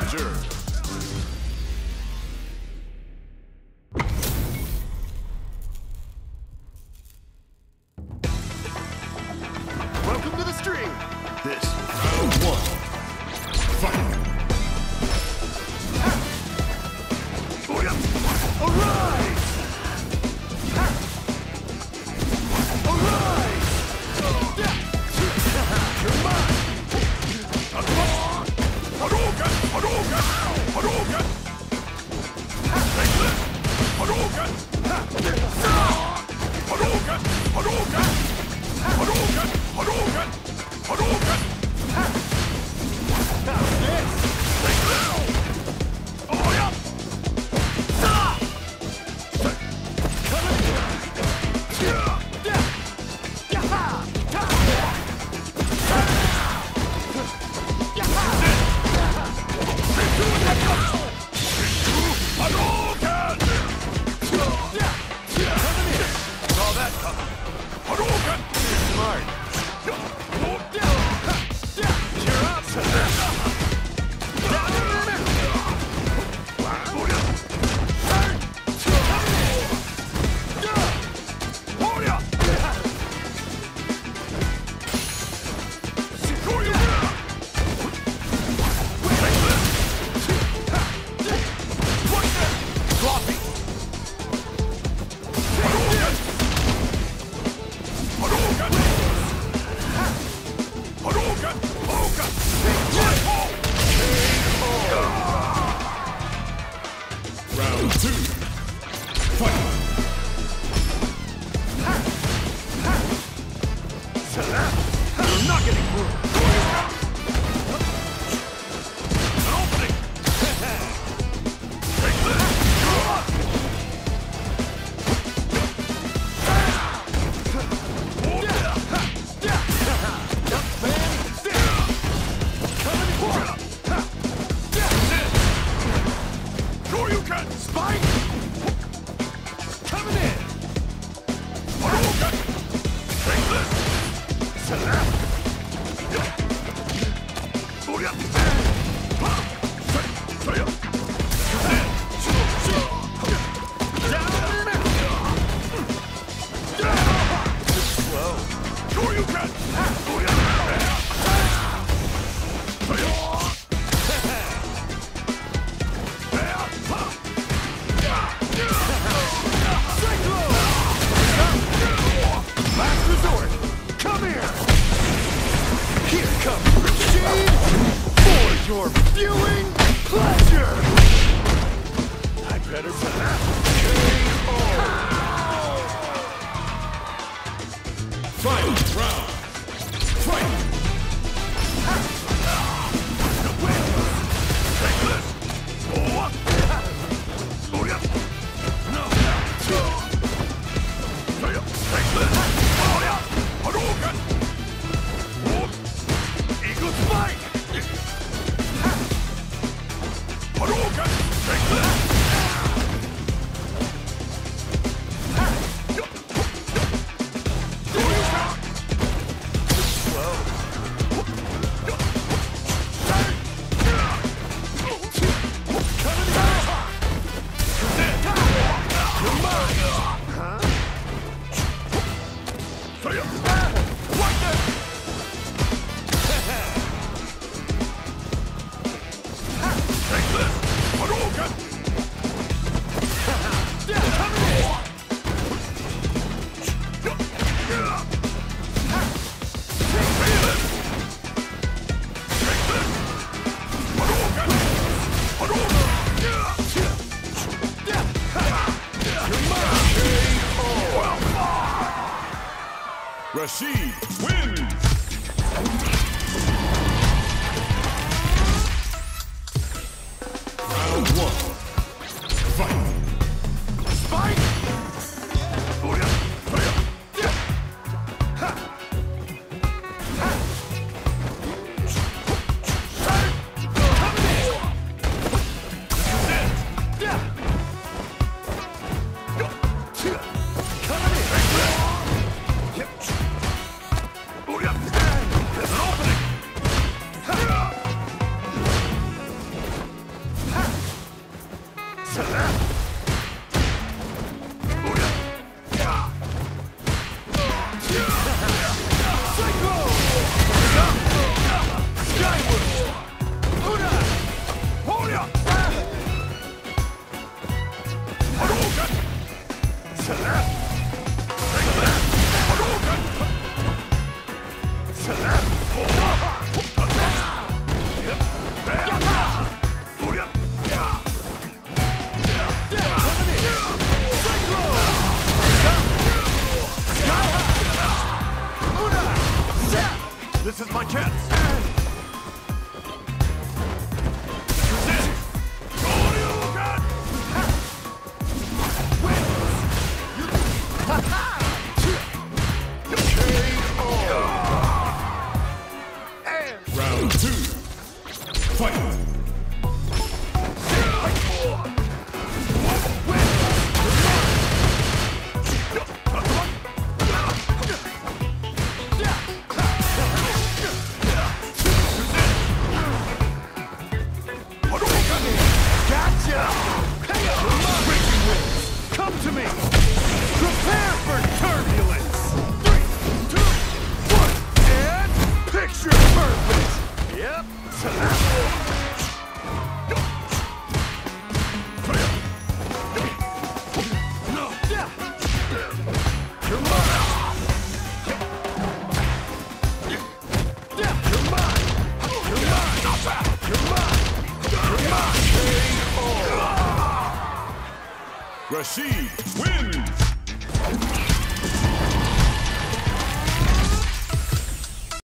challenger. Welcome to the stream. This round one. Fight. Arise! Arise! You're mine! Hadouken! Hadouken! Hadouken! Take this! Hadouken! Hadouken! Hadouken! Hadouken! Hadouken! Hadouken! Now this! Take this! Oh yeah! Round two. Fight. You're not getting through. An opening. Take this. Sure you can. Spike. Coming in. Hadouken. Take this. Sure you can. Last resort. Come here. Here comes Rashid for your viewing pleasure. I better KO. Final round. Fight. Take this. Oh yeah. No. Take this. Oh yeah. Hadouken. Eagle spike! Hadouken! Take this! Slow. You're mine! Huh? What the? Take this! Hadouken! Rashid wins! Round one. Fight! Spike! This is my chance! Round 2. Fight! Come to me! Prepare for turbulence! 3, 2, 1, and picture perfect! Yep. Rashid wins!